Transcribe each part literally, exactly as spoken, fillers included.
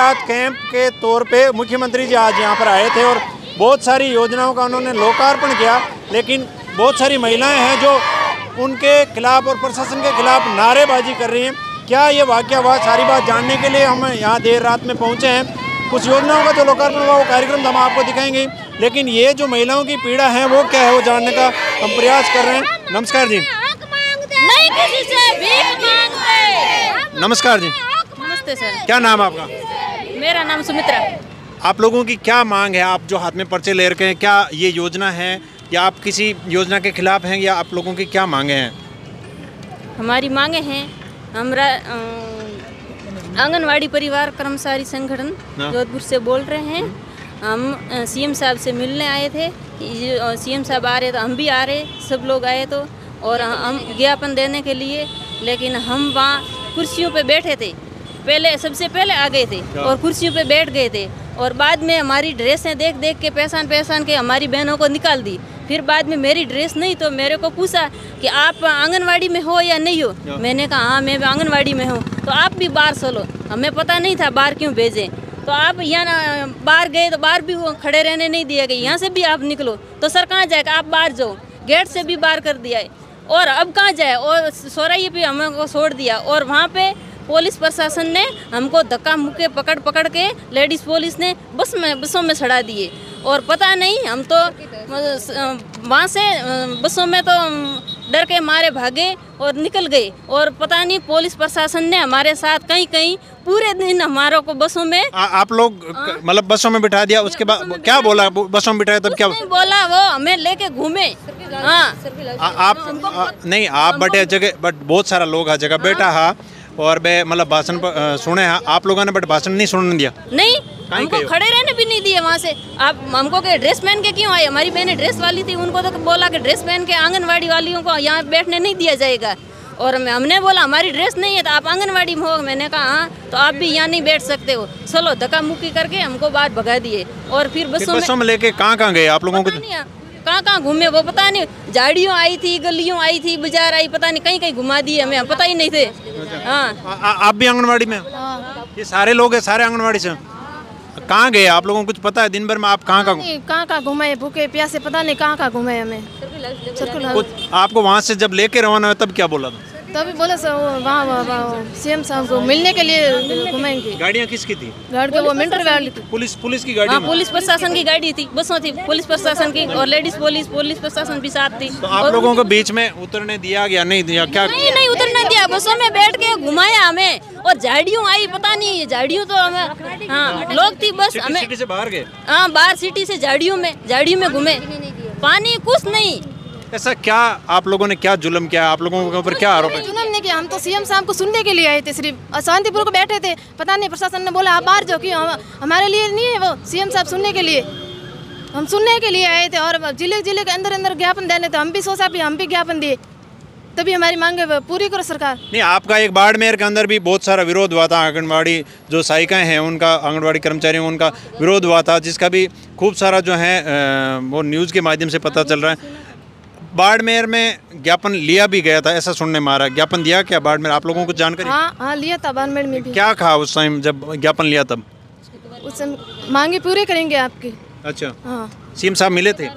राहत कैंप के तौर पे मुख्यमंत्री जी आज यहाँ पर आए थे और बहुत सारी योजनाओं का उन्होंने लोकार्पण किया, लेकिन बहुत सारी महिलाएं हैं जो उनके खिलाफ और प्रशासन के खिलाफ नारेबाजी कर रही हैं। क्या ये वाकया हुआ, सारी बात जानने के लिए हम यहाँ देर रात में पहुँचे हैं। कुछ योजनाओं का जो लोकार्पण हुआ वो कार्यक्रम हम आपको दिखाएंगे, लेकिन ये जो महिलाओं की पीड़ा है वो क्या है वो जानने का हम प्रयास कर रहे हैं। नमस्कार जी। नहीं किसी से भीख मांगते। नमस्कार जी। नमस्ते सर। क्या नाम आपका? मेरा नाम सुमित्रा। आप लोगों की क्या मांग है? आप जो हाथ में पर्चे ले रखे हैं, क्या ये योजना है या आप किसी योजना के खिलाफ हैं, या आप लोगों की क्या मांगे हैं? हमारी मांगे हैं, हमरा आंगनवाड़ी परिवार कर्मचारी संगठन जोधपुर से बोल रहे हैं। हम सीएम साहब से मिलने आए थे, सीएम साहब आ रहे तो हम भी आ रहे, सब लोग आए तो, और हम ज्ञापन देने के लिए, लेकिन हम वहाँ कुर्सियों पे बैठे थे, पहले सबसे पहले आ गए थे और कुर्सियों पे बैठ गए थे, और बाद में हमारी ड्रेसें देख देख के पहचान पहचान के हमारी बहनों को निकाल दी। फिर बाद में मेरी ड्रेस नहीं तो मेरे को पूछा कि आप आंगनवाड़ी में हो या नहीं हो। मैंने कहा हाँ मैं आंगनवाड़ी में हूँ। तो आप भी बाहर चलो, हमें पता नहीं था बाहर क्यों भेजें। तो आप यहाँ बाहर गए तो बाहर भी वो खड़े रहने नहीं दिया गया, यहाँ से भी आप निकलो तो सर कहाँ जाएगा, आप बाहर जाओ। गेट से भी बाहर कर दिया है, और अब कहाँ जाए, और सोराई पे हमको छोड़ दिया, और वहाँ पे पुलिस प्रशासन ने हमको धक्का मुक्के पकड़ पकड़ के लेडीज़ पुलिस ने बस में बसों में चढ़ा दिए, और पता नहीं हम तो वहाँ से बसों में तो डर के मारे भागे और निकल गए, और पता नहीं पुलिस प्रशासन ने हमारे साथ कहीं कहीं पूरे दिन हमारों को बसों में आ, आप लोग मतलब बसों में बिठा दिया। उसके बाद क्या बोला? बसों में बिठाया तब क्या बोला? वो हमें लेके घूमे। हाँ आप आ, नहीं आप बटे जगह बट बहुत सारा लोग हर जगह बैठा है और बे मतलब भाषण सुने हैं आप लोगों ने, बट भाषण नहीं सुनने दिया। नहीं, हमको खड़े रहने भी नहीं दिए वहाँ से। आप हमको के ड्रेस पहन के क्यों आए? हमारी बहनें ड्रेस वाली थी, उनको तो बोला कि ड्रेस पहन के आंगनवाड़ी वालियों को यहाँ बैठने नहीं दिया जाएगा, और हमने बोला हमारी ड्रेस नहीं है तो आप आंगनवाड़ी में हो। मैंने कहा हाँ, तो आप भी यहाँ नहीं बैठ सकते हो, चलो। धक्का मुक्की करके हमको बाहर भगा दिए, और फिर बसों में, में लेके कहाँ कहाँ गए आप लोगों को? कहाँ कहाँ घूमे वो पता नहीं, झाड़ियों आई थी, गलियों आई थी, बाजार आई, पता नहीं कहीं कहीं घुमा दिए, हमें पता ही नहीं थे। हाँ आप भी आंगनवाड़ी में? ये सारे लोग हैं, सारे आंगनवाड़ी से। कहाँ गए आप लोगों को कुछ पता है? दिन भर में आप कहाँ कहाँ कहाँ कहाँ घूमे, भूखे प्यासे पता नहीं कहाँ कहाँ घूमे हमें। कुछ आपको वहाँ से जब लेके रवाना हुआ तब क्या बोला था? तभी बोले सर वहाँ सीएम साहब को मिलने के लिए घुमाएंगे। गाड़ियाँ किसकी थी? गाड़ी के वो मिलिट्री वाली थी। पुलिस पुलिस की गाड़ी? हाँ, पुलिस प्रशासन की गाड़ी थी, बसों थी पुलिस प्रशासन की, और लेडीज पुलिस पुलिस प्रशासन भी साथ थी। तो आप लोगों को बीच में उतरने दिया गया? नहीं दिया क्या? नहीं नहीं उतरने दिया, बसों में बैठ के घुमाया हमें, और झाड़ियों आई, पता नहीं झाड़ियों तो हमें, हाँ लोग थी बस। हमें सिटी से बाहर गए? हाँ बाहर सिटी से झाड़ियों में, झाड़ियों में घूमे, पानी कुछ नहीं। ऐसा क्या आप लोगों ने क्या जुल्म किया? आप लोगों के ऊपर क्या आरोप है? जुल्म नहीं किया, हम तो सीएम साहब को सुनने के लिए आए थे, सिर्फ शांतिपुर को बैठे थे। पता नहीं प्रशासन ने बोला आप बाहर जाओ, क्यों? हमारे लिए नहीं है वो, सीएम साहब सुनने के लिए, हम सुनने के लिए आए थे, और जिले जिले के अंदर अंदर ज्ञापन देने थे। हम भी सोचा भी हम भी ज्ञापन दिए, तभी हमारी मांगे पूरी करो सरकार। नहीं, आपका एक बाड़मेर के अंदर भी बहुत सारा विरोध हुआ था, आंगनबाड़ी जो सहायिकाएं हैं उनका, आंगनबाड़ी कर्मचारी उनका विरोध हुआ था, जिसका भी खूब सारा जो है वो न्यूज़ के माध्यम से पता चल रहा है। बाड़मेर में ज्ञापन लिया भी गया था, ऐसा सुनने में आ रहा है। ज्ञापन दिया क्या बाड़मेर? आप लोगों को जानकारी? हाँ हाँ लिया था बाड़मेर में भी। क्या कहा उस टाइम जब ज्ञापन लिया तब? उस मांगे पूरे करेंगे आपकी। अच्छा हाँ, सीएम साहब मिले थे?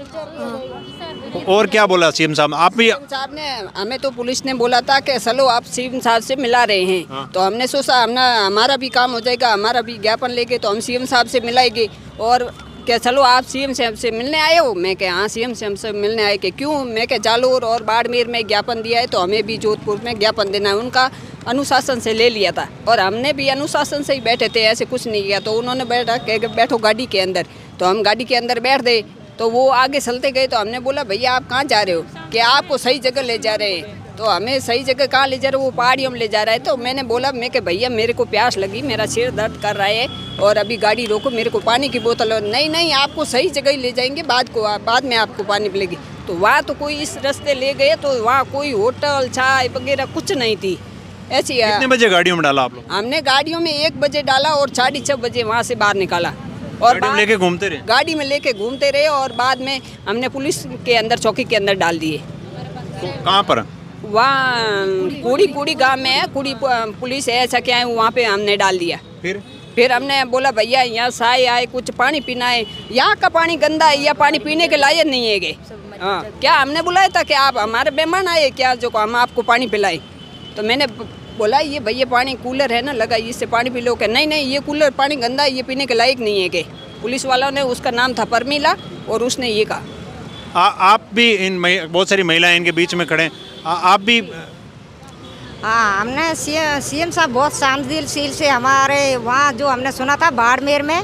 हाँ। और क्या बोला सीएम साहब? आप भी? साहब ने हमें तो पुलिस ने बोला था कि चलो आप सीएम साहब से मिला रहे हैं। हाँ। तो हमने सोचा हमने हमारा भी काम हो जाएगा, हमारा भी ज्ञापन लेके तो हम सीएम साहब से मिलाएंगे। और क्या चलो आप सीएम साहब से मिलने आए हो? मैं क्या हाँ सीएम साहब से मिलने आए के क्यों? मैं क्या जालोर और बाड़मेर में ज्ञापन दिया है तो हमें भी जोधपुर में ज्ञापन देना है। उनका अनुशासन से ले लिया था, और हमने भी अनुशासन से ही बैठे थे, ऐसे कुछ नहीं किया। तो उन्होंने बैठा के बैठो गाड़ी के अंदर, तो हम गाड़ी के अंदर बैठ गए, तो वो आगे चलते गए। तो हमने बोला भैया आप कहाँ जा रहे हो? कि आपको सही जगह ले जा रहे हैं। तो हमें सही जगह कहाँ ले जा रहे हो? वो पहाड़ियों में ले जा रहा है। तो मैंने बोला मैं कि भैया मेरे को प्यास लगी, मेरा सिर दर्द कर रहा है, और अभी गाड़ी रोको, मेरे को पानी की बोतल। नहीं नहीं आपको सही जगह ही ले जाएंगे, बाद को बाद में आपको पानी मिलेगी। तो वहाँ तो कोई इस रास्ते ले गए, तो वहाँ कोई होटल चाय वगैरह कुछ नहीं थी। ऐसी कितने बजे गाड़ियों में डाला आप लोग? हमने गाड़ियों में एक बजे डाला और साढ़े छः बजे वहाँ से बाहर निकाला, और गाड़ी में लेके घूमते रहे? गाड़ी में लेके घूमते रहे, और बाद में हमने पुलिस के अंदर, चौकी के अंदर डाल दिए। तो कहाँ पर? वहाँ कुड़ी कुड़ी गांव में है, कुड़ी पुलिस है, ऐसा क्या है, वहाँ पे हमने डाल दिया। फिर फिर हमने बोला भैया यहाँ साय आए, कुछ पानी पीना है, यहाँ का पानी गंदा है, यह पानी पीने के लायक नहीं है गे। हाँ, क्या हमने बुलाया था कि आप हमारे मेहमान आए क्या जो हम आपको पानी पिलाएं? तो मैंने बोला ये भैया पानी कूलर है ना लगा, इससे पानी पी लो। क्या नहीं नहीं ये कूलर पानी गंदा है, ये पीने के लायक नहीं है गे। पुलिस वालों ने, उसका नाम था परमीला, और उसने ये कहा। आ, आप भी इन बहुत सारी महिलाएं इनके बीच में खड़े, आ, आप भी। हाँ, हमने सीएम साहब बहुत शांतिशील से हमारे वहाँ जो हमने सुना था बाड़मेर में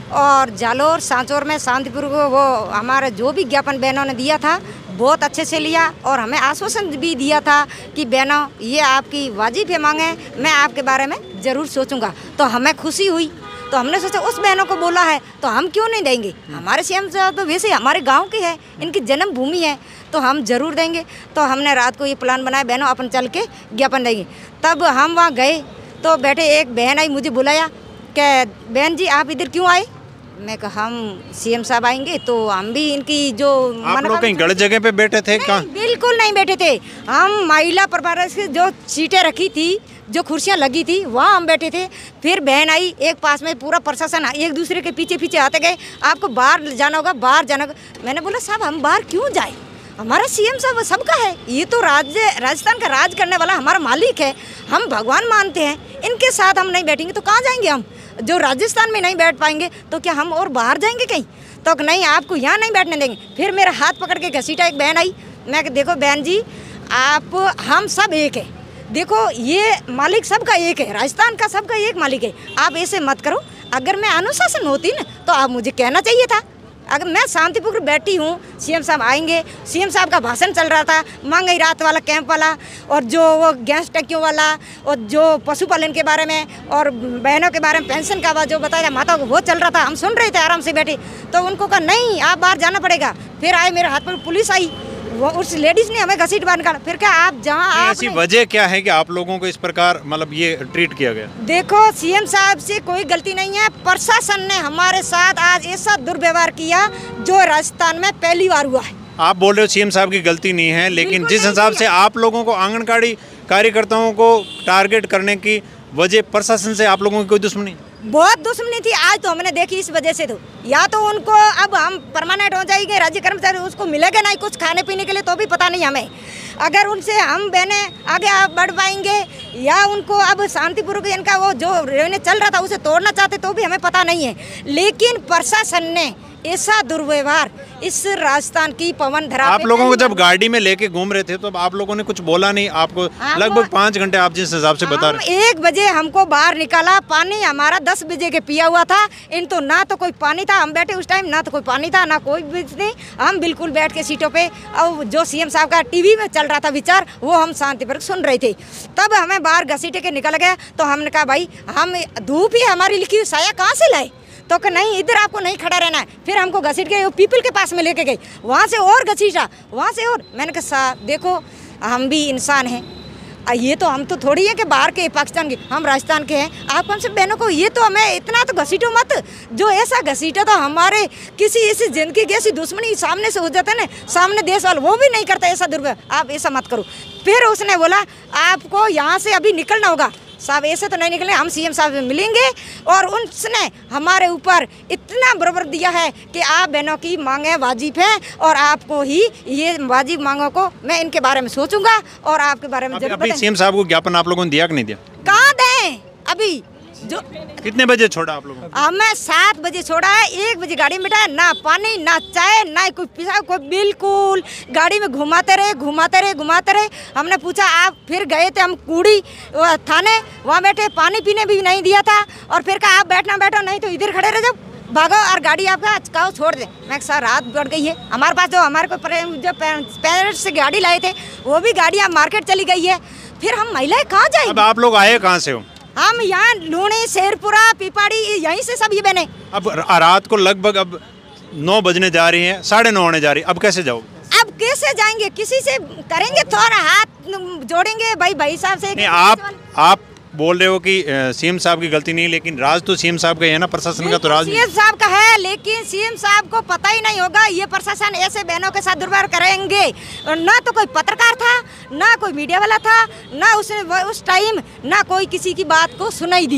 और जालोर सांचौर में शांतिपुर को वो हमारे जो भी ज्ञापन बहनों ने दिया था बहुत अच्छे से लिया, और हमें आश्वासन भी दिया था कि बहनों ये आपकी वाजिब है मांगे, मैं आपके बारे में ज़रूर सोचूंगा। तो हमें खुशी हुई, तो हमने सोचा उस बहनों को बोला है तो हम क्यों नहीं देंगे। हमारे सीएम साहब तो वैसे हमारे गांव के है, इनकी जन्मभूमि है, तो हम जरूर देंगे। तो हमने रात को ये प्लान बनाया बहनों अपन चल के ज्ञापन देंगे। तब हम वहाँ गए तो बैठे एक बहन आई, मुझे बुलाया कि बहन जी आप इधर क्यों आए। मैं कहा हम सीएम साहब आएंगे तो हम भी इनकी जो आप लोग कहीं गलत जगह पे बैठे थे? कहाँ? बिल्कुल नहीं बैठे थे, हम महिला प्रभार से जो सीटें रखी थी, जो कुर्सियाँ लगी थी वहाँ हम बैठे थे। फिर बहन आई, एक पास में पूरा प्रशासन एक दूसरे के पीछे पीछे आते गए, आपको बाहर जाना होगा, बाहर जाना होगा। मैंने बोला साहब हम बाहर क्यों जाए, हमारा सीएम साहब सबका है, ये तो राज्य राजस्थान का राज करने वाला हमारा मालिक है, हम भगवान मानते हैं, इनके साथ हम नहीं बैठेंगे तो कहाँ जाएंगे हम। जो राजस्थान में नहीं बैठ पाएंगे तो क्या हम और बाहर जाएंगे कहीं? तो नहीं आपको यहाँ नहीं बैठने देंगे। फिर मेरा हाथ पकड़ के घसीटा एक बहन आई, मैं देखो बहन जी आप हम सब एक है, देखो ये मालिक सबका एक है, राजस्थान का सबका एक मालिक है, आप ऐसे मत करो। अगर मैं अनुशासन होती ना तो आप मुझे कहना चाहिए था। अगर मैं शांतिपूर्वक बैठी हूँ, सीएम साहब आएंगे, सीएम साहब का भाषण चल रहा था, महंगाई राहत वाला कैंप वाला, और जो वो गैस टंकियों वाला, और जो पशुपालन के बारे में और बहनों के बारे में पेंशन का जो बताया माता को वो चल रहा था, हम सुन रहे थे आराम से बैठे। तो उनको कहा नहीं आप बाहर जाना पड़ेगा। फिर आए मेरे हाथ पर पुलिस आई, वो उस लेडीज ने हमें घसीट बांध निकाला। फिर क्या आप जहाँ ऐसी वजह क्या है कि आप लोगों को इस प्रकार मतलब ये ट्रीट किया गया? देखो सीएम साहब से कोई गलती नहीं है, प्रशासन ने हमारे साथ आज ऐसा दुर्व्यवहार किया जो राजस्थान में पहली बार हुआ है। आप बोल रहे हो सीएम साहब की गलती नहीं है, लेकिन जिस हिसाब से आप लोगों को आंगनबाड़ी कार्यकर्ताओं को टारगेट करने की वजह प्रशासन से आप लोगों की कोई दुश्मनी? बहुत दुश्मनी थी, आज तो हमने देखी इस वजह से। तो या तो उनको अब हम परमानेंट हो जाएंगे राज्य कर्मचारी, उसको मिलेगा नहीं कुछ खाने पीने के लिए तो भी पता नहीं हमें। अगर उनसे हम बहने आगे आप बढ़ पाएंगे या उनको अब शांतिपूर्वक इनका वो जो रहने चल रहा था उसे तोड़ना चाहते तो भी हमें पता नहीं है। लेकिन प्रशासन ने ऐसा दुर्व्यवहार इस राजस्थान की पवन धरा। आप लोगों को जब गाड़ी में लेके घूम रहे थे तो आप लोगों ने कुछ बोला नहीं? आपको लगभग पाँच घंटे आप जिस हिसाब से बता रहे हैं, एक बजे हमको बाहर निकाला, पानी हमारा दस बजे के पिया हुआ था। इन तो ना तो कोई पानी था, हम बैठे उस टाइम ना तो कोई पानी था ना कोई नहीं, हम बिल्कुल बैठ के सीटों पे और जो सीएम साहब का टीवी में चल रहा था विचार वो हम शांतिपूर्वक सुन रहे थे। तब हमें बाहर घसीटे के निकल गया तो हमने कहा भाई हम धूप ही हमारी लिखी हुई साया कहाँ से लाए, तो कि नहीं इधर आपको नहीं खड़ा रहना है। फिर हमको घसीट के पीपल के पास में लेके गई, वहाँ से और घसीटा, वहाँ से और। मैंने कहा साहब देखो हम भी इंसान हैं, ये तो हम तो थोड़ी है कि बाहर के पाकिस्तान के, हम राजस्थान के हैं। आप हमसे बहनों को ये तो हमें इतना तो घसीटो मत, जो ऐसा घसीटा तो हमारे किसी ऐसी जिंदगी की ऐसी दुश्मनी सामने से हो जाता है ना, सामने देश वाले वो भी नहीं करता ऐसा दुर्व्यवहार, आप ऐसा मत करो। फिर उसने बोला आपको यहाँ से अभी निकलना होगा। साहब ऐसे तो नहीं निकले, हम सीएम साहब से मिलेंगे और उसने हमारे ऊपर इतना बराबर दिया है कि आप बहनों की मांगे वाजिब है और आपको ही ये वाजिब मांगों को मैं इनके बारे में सोचूंगा और आपके बारे में जरूर। अभी सीएम साहब को ज्ञापन आप लोगों ने दिया कि नहीं दिया? कहाँ दें अभी? जो कितने बजे छोड़ा आप लोगों? हमें सात बजे छोड़ा है, एक बजे गाड़ी में बैठा है, ना पानी ना चाय ना कोई पिसा, कोई बिल्कुल गाड़ी में घुमाते रहे घुमाते रहे घुमाते रहे। हमने पूछा आप, फिर गए थे हम कूड़ी थाने, वहाँ बैठे, पानी पीने भी नहीं दिया था और फिर कहा आप बैठना बैठो नहीं तो इधर खड़े रह जाओ, भागो और गाड़ी आपका कहो छोड़ दे। मैं सर रात बढ़ गई है, हमारे पास जो हमारे को जो पेरेंट्स से गाड़ी लाए थे वो भी गाड़ी अब मार्केट चली गई है। फिर हम महिलाएं कहाँ जाएंगे? अब आप लोग आए कहाँ से हो? हम यहाँ लूणी, शेरपुरा, पिपाड़ी यहीं से सब ये बने। अब रात को लगभग अब नौ बजने जा रही हैं, साढ़े नौ होने जा रही है, अब कैसे जाओगे? अब कैसे जाएंगे? किसी से करेंगे थोड़ा हाथ जोड़ेंगे भाई भाई साहब से। नहीं, आप आप बोल रहे हो कि सीएम साहब की गलती नहीं, लेकिन राज तो सीएम साहब का है ना, प्रशासन का तो राज सीएम साहब का है, लेकिन सीएम साहब को पता ही नहीं होगा ये प्रशासन ऐसे बहनों के साथ दुर्व्यवहार करेंगे। ना तो कोई पत्रकार था, ना कोई मीडिया वाला था, ना उसने उस टाइम ना कोई किसी की बात को सुनाई दी।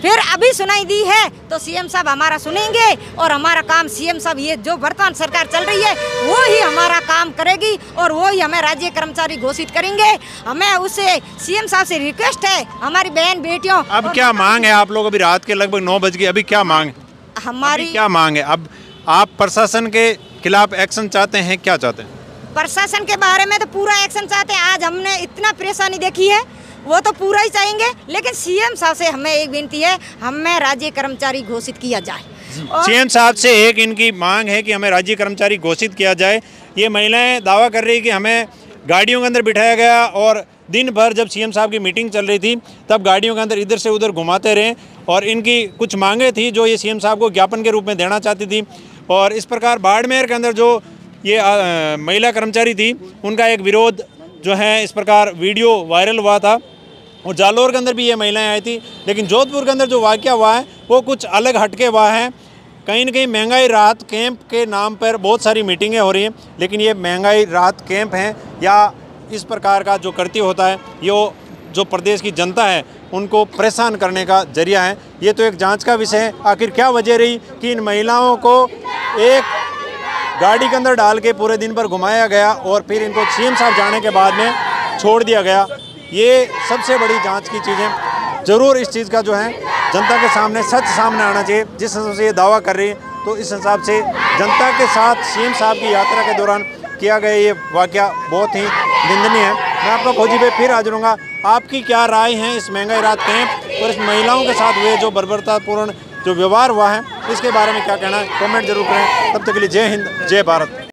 फिर अभी सुनाई दी है तो सीएम साहब हमारा सुनेंगे और हमारा काम सीएम साहब ये जो वर्तमान सरकार चल रही है वो ही हमारा काम करेगी और वो ही हमें राज्य कर्मचारी घोषित करेंगे। हमें उससे सीएम साहब से रिक्वेस्ट है, हमारी बहन बेटियों। अब क्या मांग है आप लोग? अभी रात के लगभग नौ बज गए, अभी क्या मांग है? हमारी क्या मांग है? अब आप प्रशासन के खिलाफ एक्शन चाहते हैं, क्या चाहते हैं? प्रशासन के बारे में तो पूरा एक्शन चाहते हैं। आज हमने इतना परेशानी देखी है, वो तो पूरा ही चाहेंगे, लेकिन सीएम साहब से हमें एक विनती है, हमें राज्य कर्मचारी घोषित किया जाए। सीएम साहब से एक इनकी मांग है कि हमें राज्य कर्मचारी घोषित किया जाए। ये महिलाएं दावा कर रही कि हमें गाड़ियों के अंदर बिठाया गया और दिन भर जब सीएम साहब की मीटिंग चल रही थी तब गाड़ियों के अंदर इधर से उधर घुमाते रहे और इनकी कुछ मांगे थी जो ये सीएम साहब को ज्ञापन के रूप में देना चाहती थी। और इस प्रकार बाड़मेर के अंदर जो ये आ, महिला कर्मचारी थी उनका एक विरोध जो है इस प्रकार वीडियो वायरल हुआ था और जालौर के अंदर भी ये महिलाएं आई थी। लेकिन जोधपुर के अंदर जो वाक़या हुआ है वो कुछ अलग हटके हुआ है। कहीं न कहीं महंगाई राहत कैंप के नाम पर बहुत सारी मीटिंगें हो रही हैं, लेकिन ये महंगाई राहत कैंप हैं या इस प्रकार का जो कृत्य होता है ये जो प्रदेश की जनता है उनको परेशान करने का जरिया है। ये तो एक जांच का विषय है, आखिर क्या वजह रही कि इन महिलाओं को एक गाड़ी के अंदर डाल के पूरे दिन भर घुमाया गया और फिर इनको सीएम साहब जाने के बाद में छोड़ दिया गया। ये सबसे बड़ी जांच की चीज़ है। ज़रूर इस चीज़ का जो है जनता के सामने सच सामने आना चाहिए। जिस हिसाब से ये दावा कर रही है तो इस हिसाब से जनता के साथ सीएम साहब की यात्रा के दौरान किया गया ये वाक़या बहुत ही निंदनीय है। मैं आपका फौजी पे फिर हाजिर हूँगा। आपकी क्या राय है इस महंगाई राहत कैंप और इस महिलाओं के साथ हुए जो बर्बरतापूर्ण जो व्यवहार हुआ है इसके बारे में क्या कहना है? कमेंट जरूर करें। तब तक के लिए जय हिंद, जय भारत।